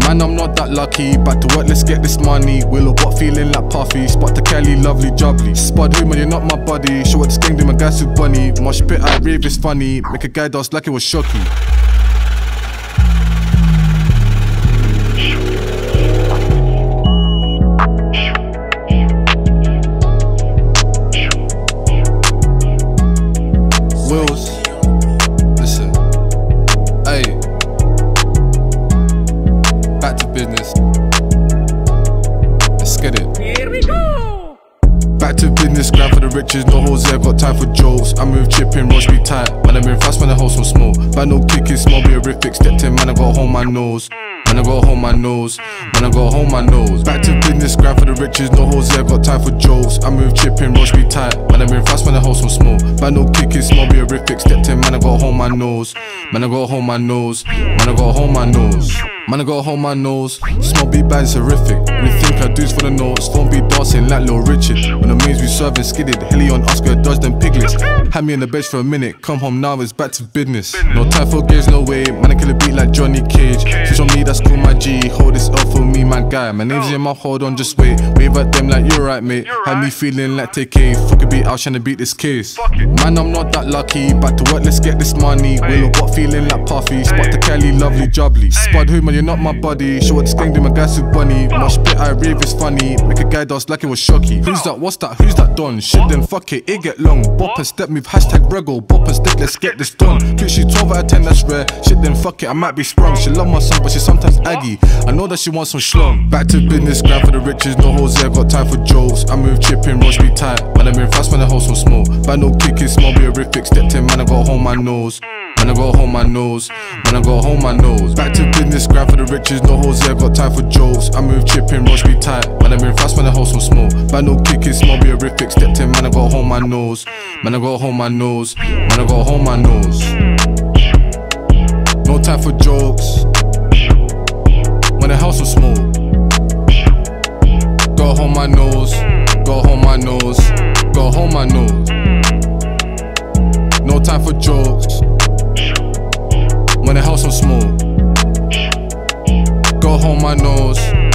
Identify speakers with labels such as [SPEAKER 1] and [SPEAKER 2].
[SPEAKER 1] Man, I'm not that lucky. Back to work, let's get this money. Willow bot feeling like Puffy. Spot the Kelly, lovely jubbly. Spud who, man, you're not my buddy. Show what this gang do, my guys too bunny. Mosh pit, I rave, it's funny. Make a guy dance like it was shocky. Wills, listen, ayy, back to business, let's get it.
[SPEAKER 2] Here we go!
[SPEAKER 1] Back to business, grind for the riches, no hoes there, got time for jokes. I move chipping, rush be tight, man I move fast when the house so small. Bad no kicking, small be horrific, stepped in, man I got hold my nose. Man I go home my nose, man I go home my nose. Back to business, grind for the riches, no hoes there, got time for jokes. I move chipping, rush be tight, man I move fast when the house so small. Bad no kicking, small be horrific, stepped in, man I go home my nose. Man I go home my nose, man I go home my nose. Man I go home my nose, small beat band's horrific. When you think I do's for the notes, phone be dancing like Lil Richard. When the mains we serving skidded, Hilly on Oscar, dodge them piglets. Had me in the bench for a minute, come home now it's back to business. No time for games, no way, man I kill a beat like Johnny Cage. Switch on me, that's cool my G, hold this up for me my guy. My name's in my hold on, just wait, wave at them like you're right mate. Had me feeling like TK, fuck a beat, I was trying to beat this case. Man I'm not that lucky, back to work, let's get this money. Willow bot feeling like Puffy, spot the Kelly, lovely jubbly. Spud who, man you're not my buddy, show what this gang do, my guys too bunny. Mosh pit, I rave, it's funny, make a guy dance like it was shocky. Who's that, what's that, who's that done? Shit then fuck it, it get long. Bop and step move, hashtag Rego, bop and step, let's get this done. Bitch she 12 out of 10, that's rare. Shit then fuck it, I might be sprung. She love my son but she sometimes aggy, I know that she wants some schlong. Back to business, grind for the riches, no hoes there, got time for jokes. I move chipping, rush be tight, man I move fast when the house so small. Bad no kicking, small be horrific, stepped in, man I go home my nose. Man I go home my nose, man I go home my nose. Back to business, grind for the riches, no hoes there, got time for jokes. I move chipping, rush be tight, man I move fast when the house so small. Bad no kicking, small be horrific, stepped in, man I go home my nose. Man I go home my nose, man I go home my nose. No time for jokes, when the house so small. Go home my nose, go home my nose, go home my nose. No time for jokes, when the house so small. Go home my nose.